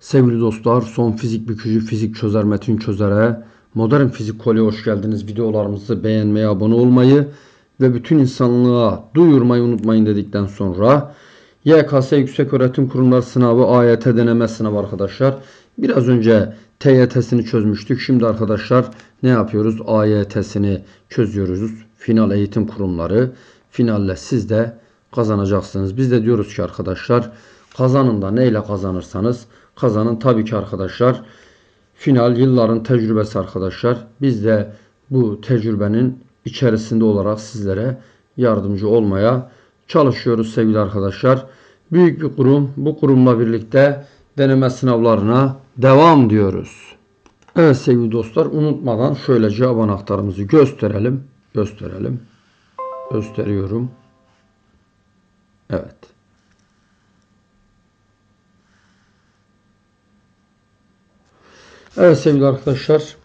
Sevgili dostlar, son fizik bükücü, fizik çözer, metin çözere, modern fizik kolye hoş geldiniz. Videolarımızı beğenmeyi, abone olmayı ve bütün insanlığa duyurmayı unutmayın dedikten sonra YKS Yükseköğretim Kurumları sınavı, AYT deneme sınavı arkadaşlar. Biraz önce TYT'sini çözmüştük. Şimdi arkadaşlar ne yapıyoruz? AYT'sini çözüyoruz. Final eğitim kurumları. Finalle siz de kazanacaksınız. Biz de diyoruz ki arkadaşlar, kazanın da neyle kazanırsanız kazanın. Tabii ki arkadaşlar final yılların tecrübesi arkadaşlar. Biz de bu tecrübenin içerisinde olarak sizlere yardımcı olmaya çalışıyoruz sevgili arkadaşlar. Büyük bir kurum. Bu kurumla birlikte deneme sınavlarına devam diyoruz. Evet sevgili dostlar, unutmadan şöyle cevap anahtarımızı gösterelim. Gösteriyorum. Evet. Evet sevgili arkadaşlar,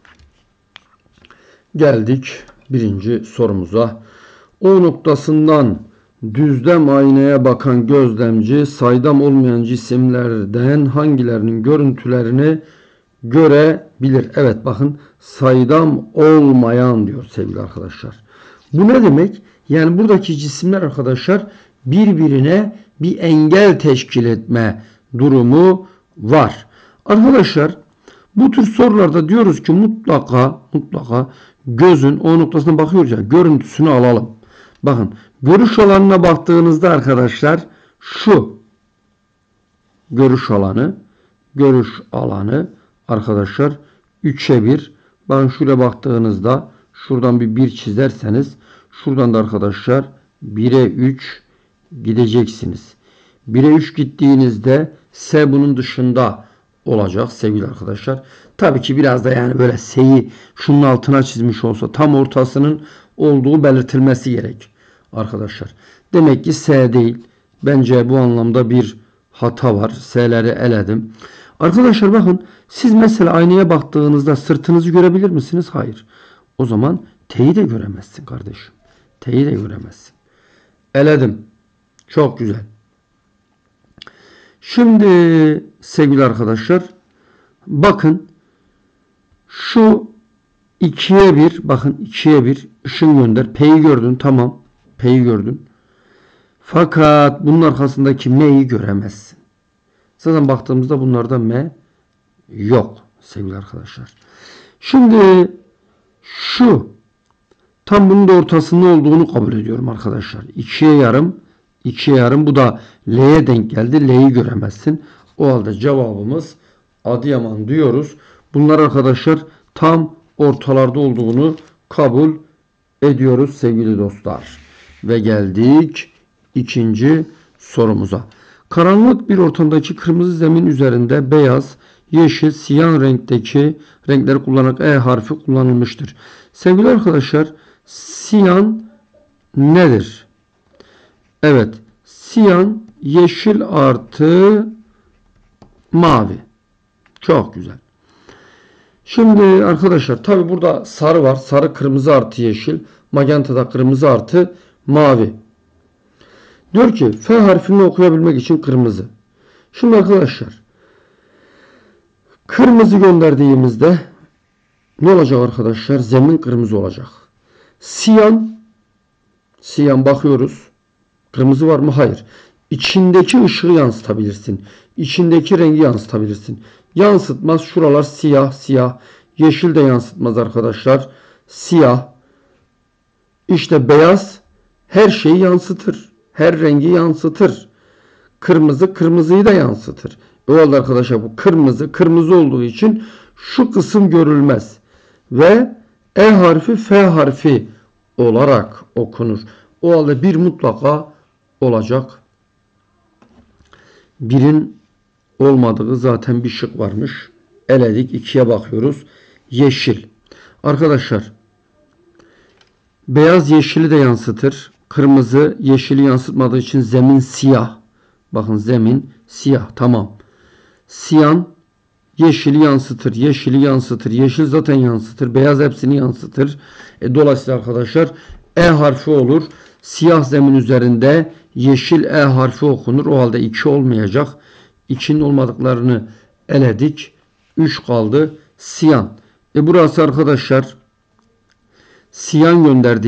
geldik birinci sorumuza. O noktasından düzlem aynaya bakan gözlemci saydam olmayan cisimlerden hangilerinin görüntülerini görebilir? Evet, bakın, saydam olmayan diyor sevgili arkadaşlar. Bu ne demek? Yani buradaki cisimler arkadaşlar birbirine bir engel teşkil etme durumu var. Arkadaşlar bu tür sorularda diyoruz ki mutlaka gözün o noktasına bakıyoruz ya, görüntüsünü alalım. Bakın, görüş alanına baktığınızda arkadaşlar şu görüş alanı arkadaşlar 3'e 1. Bakın şuraya baktığınızda şuradan bir çizerseniz şuradan da arkadaşlar 1'e 3 gideceksiniz. 1'e 3 gittiğinizde S bunun dışında olacak sevgili arkadaşlar. Tabii ki biraz da yani böyle S'yi şunun altına çizmiş olsa tam ortasının olduğu belirtilmesi gerek arkadaşlar. Demek ki S değil. Bence bu anlamda bir hata var. S'leri eledim. Arkadaşlar bakın, siz mesela aynaya baktığınızda sırtınızı görebilir misiniz? Hayır. O zaman T'yi de göremezsin kardeşim. T'yi de göremezsin. Eledim. Çok güzel. Şimdi sevgili arkadaşlar bakın, şu 2'ye 1, bakın 2'ye 1 ışın gönder. P'yi gördün, tamam. P'yi gördün. Fakat bunun arkasındaki M'yi göremezsin. Zaten baktığımızda bunlarda M yok sevgili arkadaşlar. Şimdi şu tam bunun da ortasında olduğunu kabul ediyorum arkadaşlar. 2'ye yarım, bu da L'ye denk geldi. L'yi göremezsin. O halde cevabımız Adıyaman diyoruz. Bunlar arkadaşlar tam ortalarda olduğunu kabul ediyoruz sevgili dostlar. Ve geldik ikinci sorumuza. Karanlık bir ortamdaki kırmızı zemin üzerinde beyaz, yeşil, siyah renkteki renkleri kullanarak E harfi kullanılmıştır. Sevgili arkadaşlar, siyan nedir? Evet, siyan yeşil artı mavi. Çok güzel. Şimdi arkadaşlar tabi burada sarı var. Sarı kırmızı artı yeşil. Magenta da kırmızı artı mavi. Diyor ki F harfini okuyabilmek için kırmızı. Şimdi arkadaşlar kırmızı gönderdiğimizde ne olacak arkadaşlar? Zemin kırmızı olacak. Siyan bakıyoruz. Kırmızı var mı? Hayır. İçindeki ışığı yansıtabilirsin. İçindeki rengi yansıtabilirsin. Yansıtmaz. Şuralar siyah. Yeşil de yansıtmaz arkadaşlar. Siyah. İşte beyaz her şeyi yansıtır. Her rengi yansıtır. Kırmızı kırmızıyı da yansıtır. Öyle arkadaşlar, bu kırmızı olduğu için şu kısım görülmez. Ve E harfi F harfi olarak okunur. O halde bir mutlaka olacak. Birin olmadığı zaten bir şık varmış. Eledik. 2'ye bakıyoruz. Yeşil. Arkadaşlar beyaz yeşili de yansıtır. Kırmızı yeşili yansıtmadığı için zemin siyah. Bakın zemin siyah. Tamam. Siyan yeşili yansıtır. Yeşil zaten yansıtır. Beyaz hepsini yansıtır. Dolayısıyla arkadaşlar E harfi olur. Siyah zemin üzerinde yeşil E harfi okunur. O halde 2 olmayacak. 2'nin olmadıklarını eledik. 3 kaldı. Siyan. Burası arkadaşlar siyan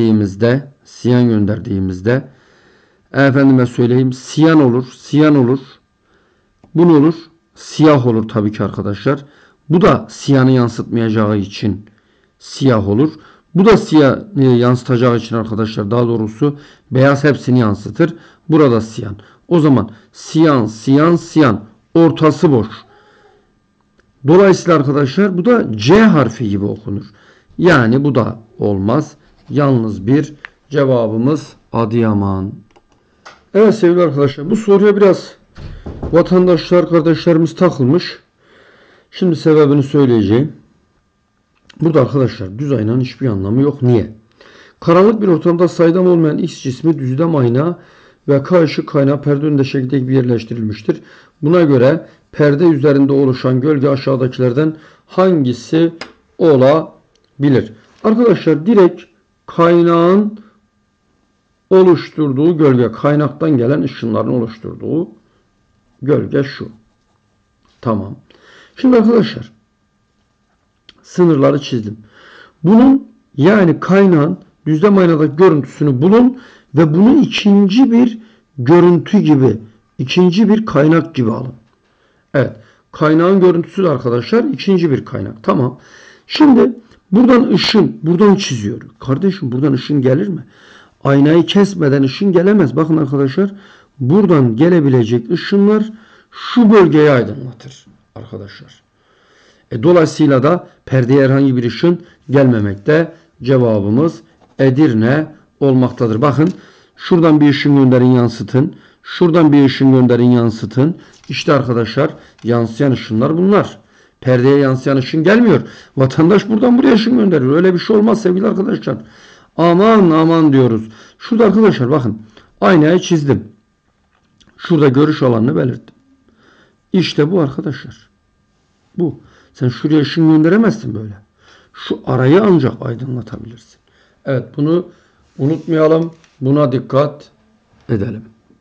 gönderdiğimizde efendime söyleyeyim siyan olur. Siyan olur. Bu ne olur? Siyah olur tabii ki arkadaşlar. Bu da siyanı yansıtmayacağı için siyah olur. Bu da siyah yansıtacağı için arkadaşlar daha doğrusu beyaz hepsini yansıtır. Burada siyan. O zaman siyan, siyan, siyan. Ortası boş. Dolayısıyla arkadaşlar bu da C harfi gibi okunur. Yani bu da olmaz. Yalnız bir cevabımız Adıyaman. Evet sevgili arkadaşlar bu soruya biraz vatandaşlar kardeşlerimiz takılmış. Şimdi sebebini söyleyeceğim. Burada arkadaşlar düz aynanın hiçbir anlamı yok. Niye? Karanlık bir ortamda saydam olmayan X cismi düzlem ayna ve K ışık kaynağı perde önünde şekilde gibi yerleştirilmiştir. Buna göre perde üzerinde oluşan gölge aşağıdakilerden hangisi olabilir? Arkadaşlar direkt kaynağın oluşturduğu gölge, kaynaktan gelen ışınların oluşturduğu gölge şu. Tamam. Şimdi arkadaşlar sınırları çizdim. Bunun yani kaynağın düzlem aynadaki görüntüsünü bulun ve bunu ikinci bir görüntü gibi, ikinci bir kaynak gibi alın. Evet. Kaynağın görüntüsü de arkadaşlar ikinci bir kaynak. Tamam. Şimdi buradan ışın, buradan çiziyor. Kardeşim buradan ışın gelir mi? Aynayı kesmeden ışın gelemez. Bakın arkadaşlar buradan gelebilecek ışınlar şu bölgeyi aydınlatır arkadaşlar. Dolayısıyla da perdeye herhangi bir ışın gelmemekte. Cevabımız Edirne olmaktadır. Bakın şuradan bir ışın gönderin yansıtın. Şuradan bir ışın gönderin yansıtın. İşte arkadaşlar yansıyan ışınlar bunlar. Perdeye yansıyan ışın gelmiyor. Vatandaş buradan buraya ışın gönderiyor. Öyle bir şey olmaz sevgili arkadaşlar. Aman aman diyoruz. Şurada arkadaşlar bakın aynayı çizdim. Şurada görüş alanını belirttim. İşte bu arkadaşlar. Bu. Sen şuraya ışın gönderemezsin böyle. Şu arayı ancak aydınlatabilirsin. Evet bunu unutmayalım. Buna dikkat edelim.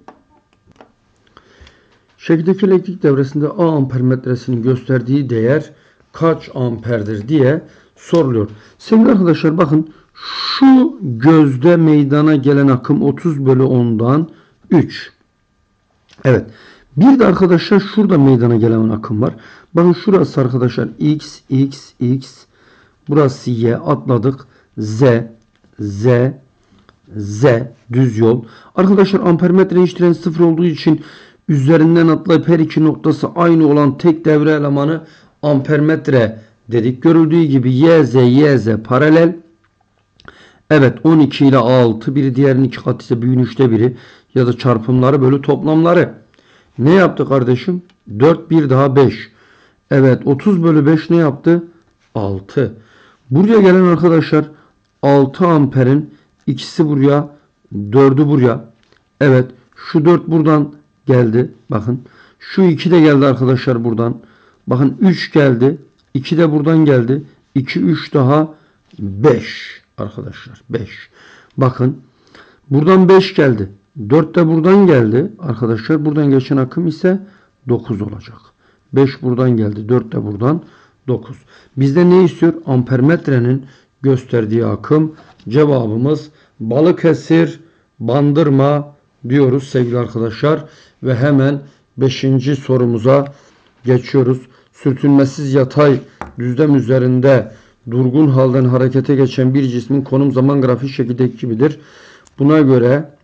Şekildeki elektrik devresinde A ampermetresinin gösterdiği değer kaç amperdir diye soruluyor. Sevgili arkadaşlar bakın şu gözde meydana gelen akım 30/10'dan 3. Evet. Bir de arkadaşlar şurada meydana gelen akım var. Bakın şurası arkadaşlar X, X, X. Burası Y atladık. Z, Z, Z düz yol. Arkadaşlar ampermetre iç direnci 0 olduğu için üzerinden atlayıp her iki noktası aynı olan tek devre elemanı ampermetre dedik. Görüldüğü gibi YZ, YZ paralel. Evet 12 ile 6 biri diğerinin 2 katı ise büyüğün 3'te biri ya da çarpımları bölü toplamları. Ne yaptı kardeşim? 4 bir daha 5. Evet 30/5 ne yaptı? 6. Buraya gelen arkadaşlar 6 amperin ikisi buraya 4'ü buraya. Evet şu 4 buradan geldi. Bakın şu 2 de geldi arkadaşlar buradan. Bakın 3 geldi. 2 de buradan geldi. 2 3 daha 5 arkadaşlar 5. Bakın buradan 5 geldi. 4 de buradan geldi. Arkadaşlar buradan geçen akım ise 9 olacak. 5 buradan geldi. 4 de buradan 9. Bizde ne istiyor? Ampermetrenin gösterdiği akım. Cevabımız Balıkesir, Bandırma diyoruz sevgili arkadaşlar. Ve hemen 5. sorumuza geçiyoruz. Sürtünmesiz yatay düzlem üzerinde durgun halden harekete geçen bir cismin konum zaman grafiği şekildeki gibidir. Buna göre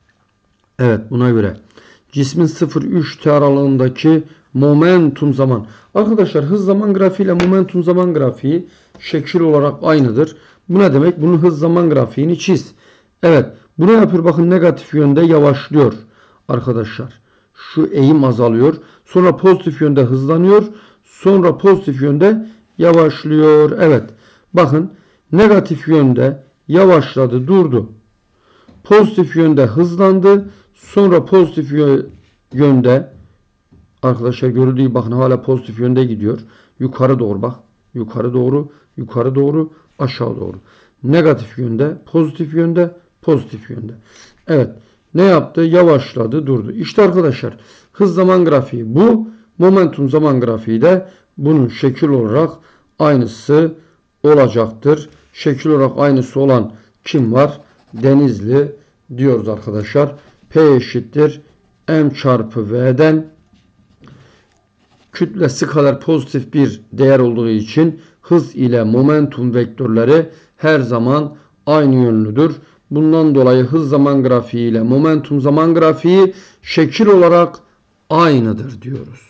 cismin 0-3 aralığındaki momentum zaman. Arkadaşlar hız zaman grafiği ile momentum zaman grafiği şekil olarak aynıdır. Bu ne demek? Bunun hız zaman grafiğini çiz. Evet. Bu ne yapıyor? Bakın negatif yönde yavaşlıyor. Arkadaşlar. Şu eğim azalıyor. Sonra pozitif yönde hızlanıyor. Sonra pozitif yönde yavaşlıyor. Evet. Bakın negatif yönde yavaşladı, durdu. Pozitif yönde hızlandı. Sonra pozitif yönde arkadaşlar görüldüğü gibi bakın hala pozitif yönde gidiyor. Yukarı doğru bak. Yukarı doğru, yukarı doğru, aşağı doğru. Negatif yönde, pozitif yönde, pozitif yönde. Evet. Ne yaptı? Yavaşladı, durdu. İşte arkadaşlar hız zaman grafiği bu. Momentum zaman grafiği de bunun şekil olarak aynısı olacaktır. Şekil olarak aynısı olan kim var? Denizli diyoruz arkadaşlar. P eşittir M çarpı V'den kütle skaler pozitif bir değer olduğu için hız ile momentum vektörleri her zaman aynı yönlüdür. Bundan dolayı hız zaman grafiği ile momentum zaman grafiği şekil olarak aynıdır diyoruz.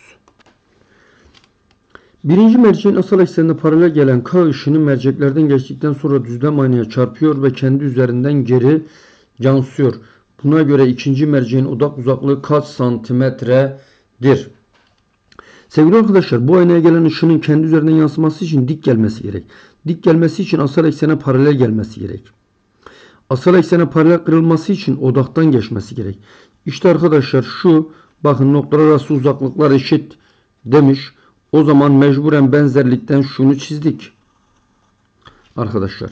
Birinci merceğin asal eksenine paralel gelen K ışını merceklerden geçtikten sonra düzlem aynaya çarpıyor ve kendi üzerinden geri yansıyor. Buna göre ikinci merceğin odak uzaklığı kaç santimetredir? Sevgili arkadaşlar, bu aynaya gelen ışının kendi üzerinden yansıması için dik gelmesi gerek. Dik gelmesi için asal eksene paralel gelmesi gerek. Asal eksene paralel kırılması için odaktan geçmesi gerek. İşte arkadaşlar şu, bakın noktalar arası uzaklıklar eşit demiş. O zaman mecburen benzerlikten şunu çizdik. Arkadaşlar.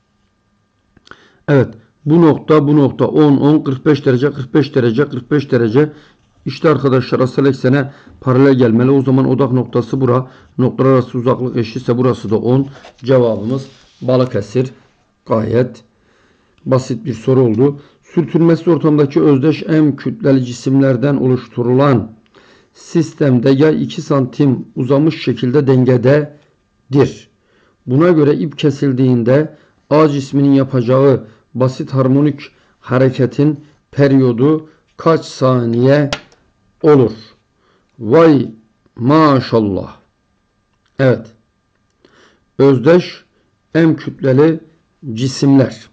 Evet. Bu nokta 10, 10, 45 derece, 45 derece, 45 derece. İşte arkadaşlar asal eksene paralel gelmeli. O zaman odak noktası bura. Noktalar arası uzaklık eşitse burası da 10. Cevabımız Balıkesir. Gayet basit bir soru oldu. Sürtünmesiz ortamdaki özdeş M kütleli cisimlerden oluşturulan sistemde yay 2 santim uzamış şekilde dengededir. Buna göre ip kesildiğinde A cisminin yapacağı basit harmonik hareketin periyodu kaç saniye olur? Vay maşallah. Evet. Özdeş M kütleli cisimler.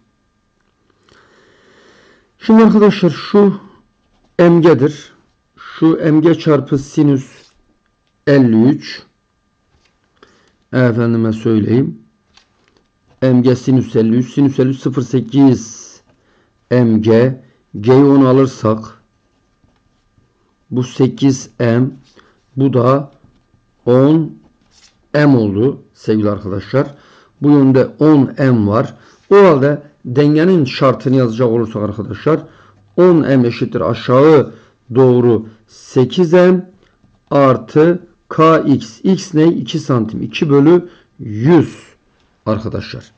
Şimdi arkadaşlar şu MG'dir. Şu MG çarpı sinüs 53. Efendime söyleyeyim. MG sinüs 53. Sinüs 53 0,8 MG. G'yi 10 alırsak bu 8M. Bu da 10 M oldu sevgili arkadaşlar. Bu yönde 10 M var. O halde dengenin şartını yazacak olursak arkadaşlar 10 M eşittir aşağı doğru 8M artı KX. X ne? 2 santim. 2 bölü 100 arkadaşlar.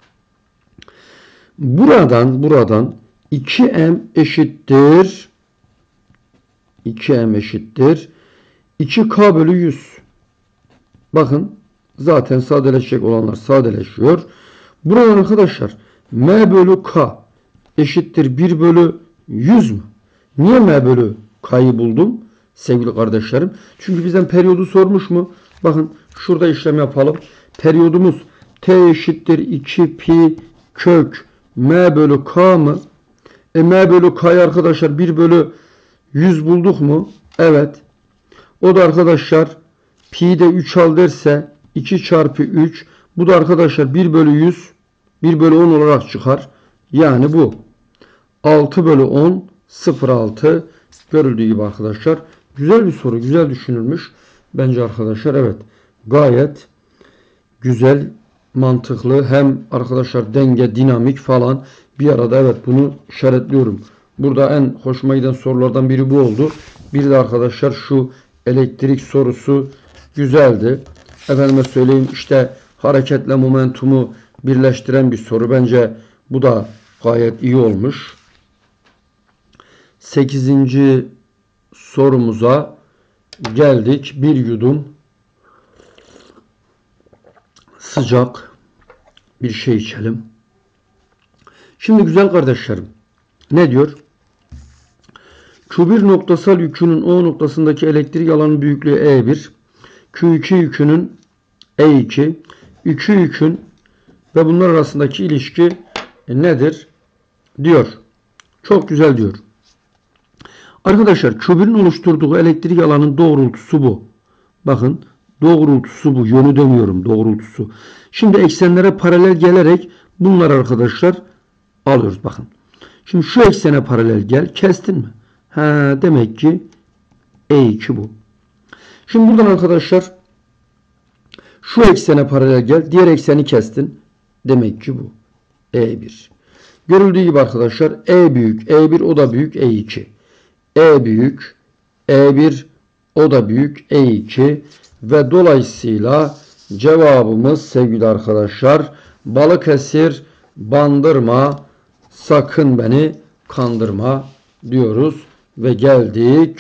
Buradan 2M eşittir 2K bölü 100. Bakın zaten sadeleşecek olanlar sadeleşiyor. Buradan arkadaşlar M bölü K eşittir 1 bölü 100 mü? Niye M bölü K'yı buldum sevgili kardeşlerim? Çünkü bizden periyodu sormuş mu? Bakın şurada işlem yapalım. Periyodumuz T eşittir 2 pi kök M bölü K mı? M bölü K'yı arkadaşlar 1 bölü 100 bulduk mu? Evet. O da arkadaşlar pi de 3 al derse 2 çarpı 3. Bu da arkadaşlar 1 bölü 100 1 bölü 10 olarak çıkar. Yani bu 6 bölü 10 0,6 görüldüğü gibi arkadaşlar. Güzel bir soru. Güzel düşünülmüş. Bence arkadaşlar evet. Gayet güzel, mantıklı. Hem arkadaşlar denge, dinamik falan bir arada, evet, bunu işaretliyorum. Burada en hoşuma giden sorulardan biri bu oldu. Bir de arkadaşlar şu elektrik sorusu güzeldi. Efendime söyleyeyim işte hareketle momentumu birleştiren bir soru. Bence bu da gayet iyi olmuş. 8. sorumuza geldik. Bir yudum sıcak bir şey içelim. Şimdi güzel kardeşlerim, ne diyor? Q1 noktasal yükünün O noktasındaki elektrik alanı büyüklüğü E1, Q2 yükünün E2, Q yükün ve bunlar arasındaki ilişki nedir? Diyor. Çok güzel diyor. Arkadaşlar Q1'in oluşturduğu elektrik alanın doğrultusu bu. Bakın doğrultusu bu. Yönü demiyorum, doğrultusu. Şimdi eksenlere paralel gelerek bunlar arkadaşlar alıyoruz. Bakın. Şimdi şu eksene paralel gel. Kestin mi? Demek ki E2 bu. Şimdi buradan arkadaşlar şu eksene paralel gel. Diğer ekseni kestin. Demek ki bu E1. Görüldüğü gibi arkadaşlar E büyük, E1 o da büyük, E2. E büyük, E1 O da büyük. E2 ve dolayısıyla cevabımız sevgili arkadaşlar Balıkesir, Bandırma, sakın beni kandırma diyoruz ve geldik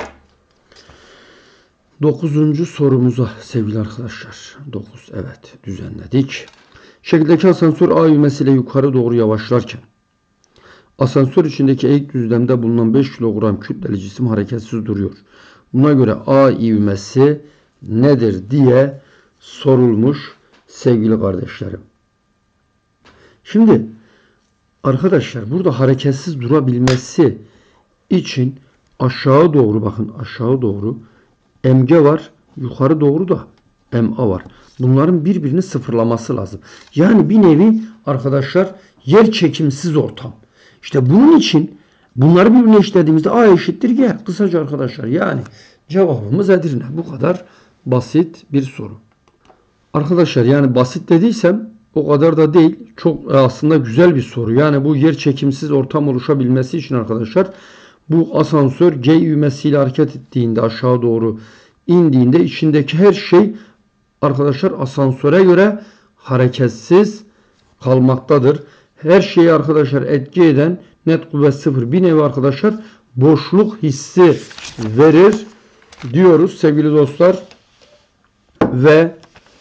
9. sorumuza sevgili arkadaşlar. 9, evet, düzenledik. Şekildeki asansör A ivmesiyle yukarı doğru yavaşlarken asansör içindeki eğik düzlemde bulunan 5 kilogram kütleli cisim hareketsiz duruyor. Buna göre A ivmesi nedir diye sorulmuş sevgili kardeşlerim. Şimdi arkadaşlar burada hareketsiz durabilmesi için aşağı doğru, bakın aşağı doğru mg var, yukarı doğru da ma var. Bunların birbirini sıfırlaması lazım. Yani bir nevi arkadaşlar yer çekimsiz ortam. İşte bunun için bunları birbirine eşitlediğimizde A eşittir G. Kısaca arkadaşlar yani cevabımız Edirne. Bu kadar basit bir soru. Arkadaşlar yani basit dediysem o kadar da değil. Çok aslında güzel bir soru. Yani bu yer çekimsiz ortam oluşabilmesi için arkadaşlar bu asansör G ivmesiyle hareket ettiğinde aşağı doğru indiğinde içindeki her şey arkadaşlar asansöre göre hareketsiz kalmaktadır. Her şeyi arkadaşlar etki eden net kuvvet 0 bir nevi arkadaşlar boşluk hissi verir diyoruz sevgili dostlar. Ve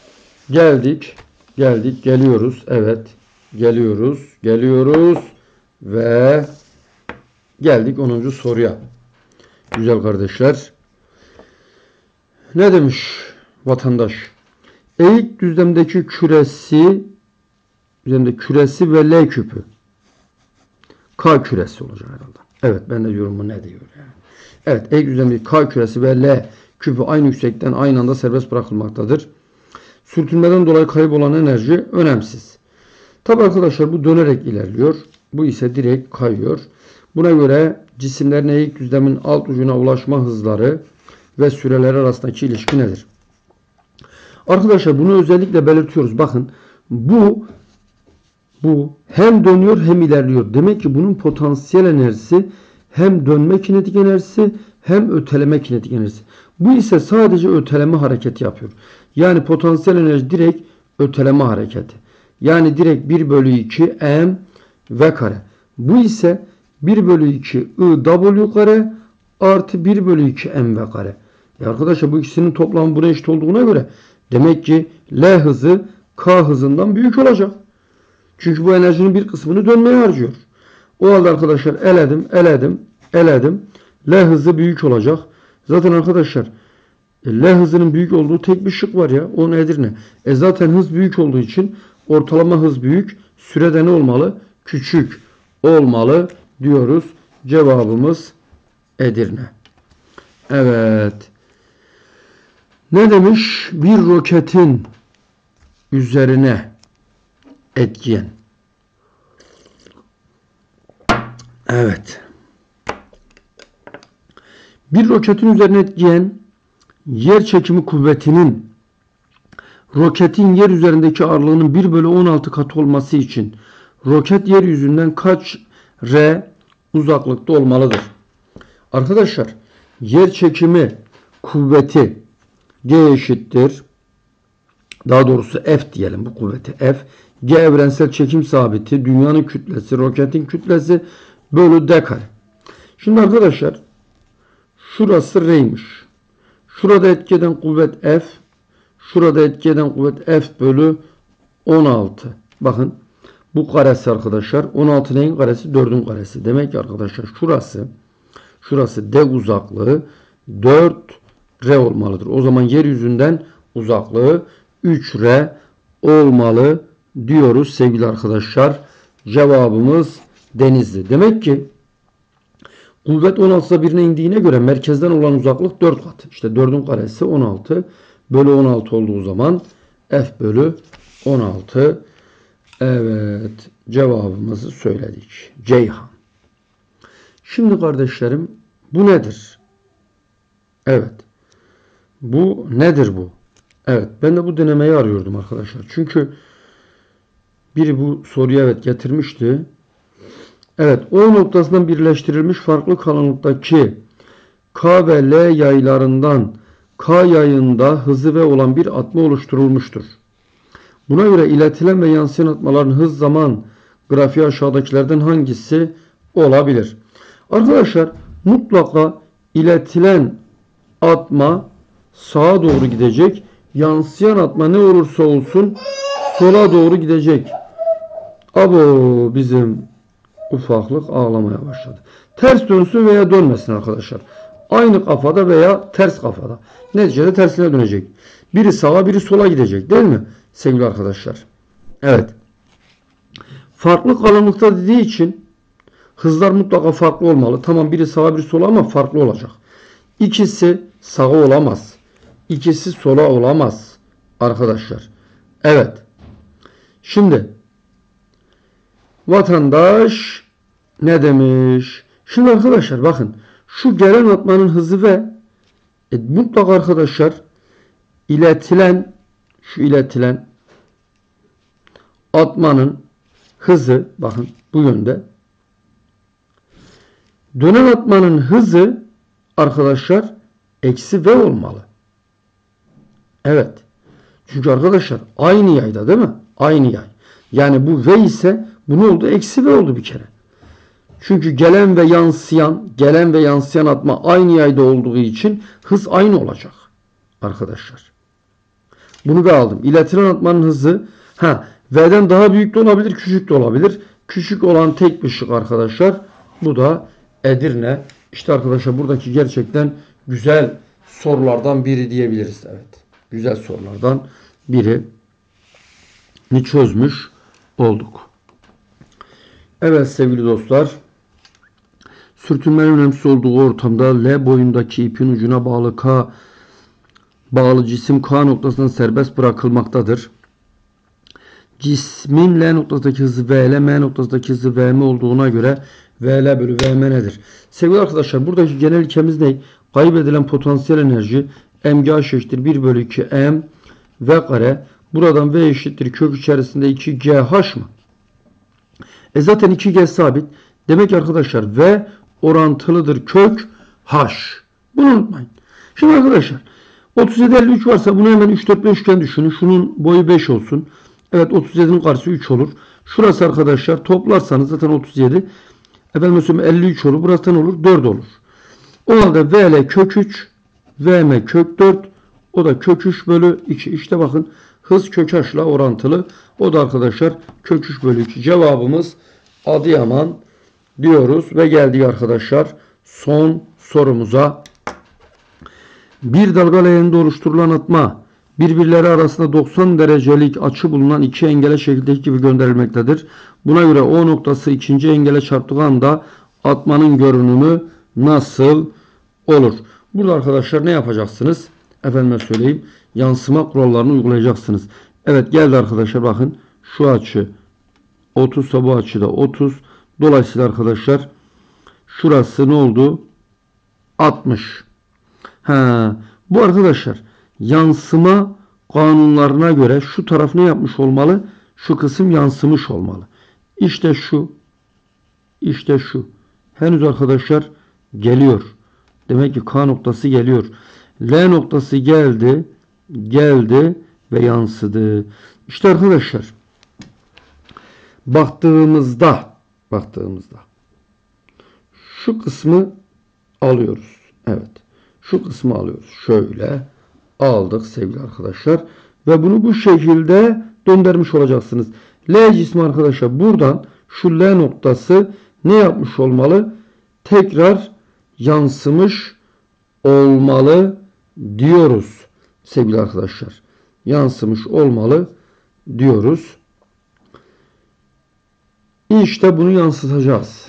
geliyoruz. Evet, geliyoruz ve geldik 10. soruya. Güzel kardeşler. Ne demiş vatandaş? Eğik düzlemdeki küresi ve L küpü. K küresi olacak herhalde. Evet, ben de diyorum bu ne diyor yani. Evet, eğik düzlemdeki K küresi ve L küpü aynı yüksekten aynı anda serbest bırakılmaktadır. Sürtünmeden dolayı kaybolan enerji önemsiz. Tabi arkadaşlar bu dönerek ilerliyor. Bu ise direkt kayıyor. Buna göre cisimlerin eğik düzlemin alt ucuna ulaşma hızları ve süreleri arasındaki ilişki nedir? Arkadaşlar bunu özellikle belirtiyoruz. Bakın bu hem dönüyor hem ilerliyor. Demek ki bunun potansiyel enerjisi hem dönme kinetik enerjisi hem öteleme kinetik enerjisi. Bu ise sadece öteleme hareketi yapıyor. Yani potansiyel enerji direkt öteleme hareketi. Yani direkt 1 bölü 2 m v kare. Bu ise 1 bölü 2 I w kare artı 1 bölü 2 m v kare. Arkadaşlar bu ikisinin toplamı buna eşit olduğuna göre demek ki L hızı K hızından büyük olacak. Çünkü bu enerjinin bir kısmını dönmeye harcıyor. O halde arkadaşlar eledim. L hızı büyük olacak. Zaten arkadaşlar L hızının büyük olduğu tek bir şık var ya. O nedir ne? Zaten hız büyük olduğu için ortalama hız büyük. Sürede ne olmalı? Küçük olmalı diyoruz. Cevabımız Edirne. Evet. Ne demiş? Bir roketin üzerine etkiyen. Evet. Bir roketin üzerine etkiyen yer çekimi kuvvetinin roketin yer üzerindeki ağırlığının 1 bölü 16 katı olması için roket yeryüzünden kaç r uzaklıkta olmalıdır? Arkadaşlar yer çekimi kuvveti G eşittir. Daha doğrusu F diyelim bu kuvveti F. G evrensel çekim sabiti, dünyanın kütlesi, roketin kütlesi bölü D kare. Şimdi arkadaşlar şurası R'ymiş. Şurada etki eden kuvvet F. Şurada etki eden kuvvet F bölü 16. Bakın bu karesi arkadaşlar. 16 neyin karesi? 4'ün karesi. Demek ki arkadaşlar şurası D uzaklığı 4 R olmalıdır. O zaman yeryüzünden uzaklığı 3 R olmalı diyoruz sevgili arkadaşlar. Cevabımız Denizli. Demek ki kuvvet 16'da birine indiğine göre merkezden olan uzaklık 4 kat. İşte 4'ün karesi 16 bölü 16 olduğu zaman F bölü 16. Evet, cevabımızı söyledik. Ceyhan. Şimdi kardeşlerim bu nedir? Evet. Bu nedir bu? Evet, ben de bu denemeyi arıyordum arkadaşlar. Çünkü biri bu soruyu evet getirmişti. Evet, O noktasından birleştirilmiş farklı kalınlıktaki K ve L yaylarından K yayında hızı V olan bir atma oluşturulmuştur. Buna göre iletilen ve yansıyan atmaların hız zaman grafiği aşağıdakilerden hangisi olabilir? Arkadaşlar mutlaka iletilen atma sağa doğru gidecek. Yansıyan atma ne olursa olsun sola doğru gidecek. Abo bizim ufaklık ağlamaya başladı. Ters dönsün veya dönmesin arkadaşlar. Aynı kafada veya ters kafada. Neticede tersine dönecek. Biri sağa biri sola gidecek değil mi sevgili arkadaşlar? Evet. Farklı kalınlıkta dediği için hızlar mutlaka farklı olmalı. Tamam biri sağa biri sola ama farklı olacak. İkisi sağa olamaz. İkisi sola olamaz arkadaşlar. Evet. Şimdi vatandaş ne demiş? Şimdi arkadaşlar bakın şu gelen atmanın hızı ve mutlaka arkadaşlar iletilen atmanın hızı bakın bu yönde. Dönen atmanın hızı arkadaşlar eksi V olmalı. Evet. Çünkü arkadaşlar aynı yayda değil mi? Aynı yay. Yani bu V ise bu ne oldu? Eksi V oldu bir kere. Çünkü gelen ve yansıyan atma aynı yayda olduğu için hız aynı olacak. Arkadaşlar. Bunu da aldım. İletilen atmanın hızı V'den daha büyük de olabilir, küçük de olabilir. Küçük olan tek bir şık arkadaşlar. Bu da Edirne. İşte arkadaşlar buradaki gerçekten güzel sorulardan biri diyebiliriz. Evet. Güzel sorulardan birini çözmüş olduk. Evet sevgili dostlar. Sürtünmenin önemsiz olduğu ortamda L boyundaki ipin ucuna bağlı cisim K noktasından serbest bırakılmaktadır. Cismin L noktasındaki hızı VL, M noktasındaki hızı VM olduğuna göre VL bölü VM nedir? Sevgili arkadaşlar buradaki genel ilkemiz ne? Kaybedilen potansiyel enerji mgh eşittir 1 bölü 2 m v kare. Buradan v eşittir kök içerisinde 2gh mı? Zaten 2g sabit. Demek ki arkadaşlar v orantılıdır kök h. Bunu unutmayın. Şimdi arkadaşlar 37 53 varsa bunu hemen 3 4 5 üçgen düşünün. Şunun boyu 5 olsun. Evet 37'nin karşısı 3 olur. Şurası arkadaşlar toplarsanız zaten 37. Efendim söyleyeyim 53 olur. Burası ne olur? 4 olur. O halde VL kök 3. VM kök 4. O da kök 3 bölü 2. İşte bakın hız kök h ile orantılı. O da arkadaşlar kök 3 bölü 2. Cevabımız Adıyaman diyoruz. Ve geldik arkadaşlar son sorumuza. Bir dalga leğeninde oluşturulan atma birbirleri arasında 90 derecelik açı bulunan iki engele şekildeki gibi gönderilmektedir. Buna göre O noktası ikinci engele çarptığı anda atmanın görünümü nasıl olur? Burada arkadaşlar ne yapacaksınız? Efendime söyleyeyim. Yansıma kurallarını uygulayacaksınız. Evet geldi arkadaşlar bakın. Şu açı 30 ise bu açı da 30. Dolayısıyla arkadaşlar şurası ne oldu? 60. Bu arkadaşlar yansıma kanunlarına göre şu taraf ne yapmış olmalı? Şu kısım yansımış olmalı. İşte şu. İşte şu. Henüz arkadaşlar geliyor. Demek ki K noktası geliyor. L noktası geldi. Geldi ve yansıdı. İşte arkadaşlar baktığımızda şu kısmı alıyoruz. Evet. Şu kısmı alıyoruz. Şöyle aldık sevgili arkadaşlar. Ve bunu bu şekilde döndürmüş olacaksınız. L cismi arkadaşlar buradan şu L noktası ne yapmış olmalı? Tekrar yansımış olmalı diyoruz sevgili arkadaşlar. Yansımış olmalı diyoruz. İşte bunu yansıtacağız.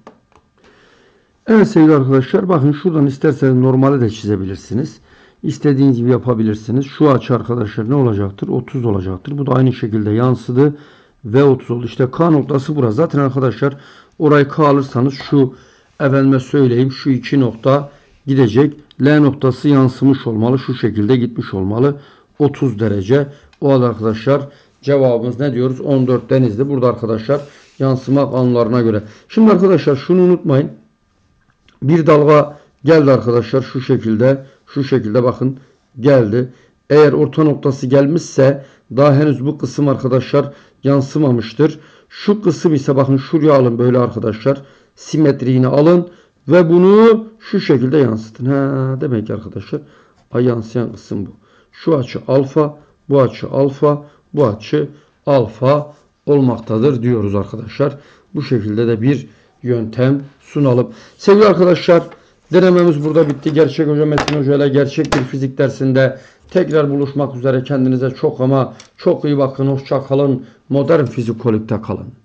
Evet sevgili arkadaşlar bakın şuradan isterseniz normali de çizebilirsiniz. İstediğiniz gibi yapabilirsiniz. Şu açı arkadaşlar ne olacaktır? 30 olacaktır. Bu da aynı şekilde yansıdı ve 30 oldu. İşte K noktası burası. Zaten arkadaşlar orayı K alırsanız şu efendime söyleyeyim şu iki nokta gidecek. L noktası yansımış olmalı. Şu şekilde gitmiş olmalı. 30 derece. O halde arkadaşlar cevabımız ne diyoruz? 14 Denizli. Burada arkadaşlar yansıma kanunlarına göre. Şimdi arkadaşlar şunu unutmayın. Bir dalga Geldi arkadaşlar şu şekilde. Şu şekilde bakın geldi. Eğer orta noktası gelmişse daha henüz bu kısım arkadaşlar yansımamıştır. Şu kısım ise bakın şuraya alın böyle arkadaşlar. Simetriğini alın ve bunu şu şekilde yansıtın. Demek ki arkadaşlar yansıyan kısım bu. Şu açı alfa, bu açı alfa, bu açı alfa olmaktadır diyoruz arkadaşlar. Bu şekilde de bir yöntem sunalım. Sevgili arkadaşlar, denememiz burada bitti. Gerçek Hoca Metin Hoca ile gerçek bir fizik dersinde tekrar buluşmak üzere. Kendinize çok ama çok iyi bakın. Hoşça kalın. Modern Fizik Kolik'te kalın.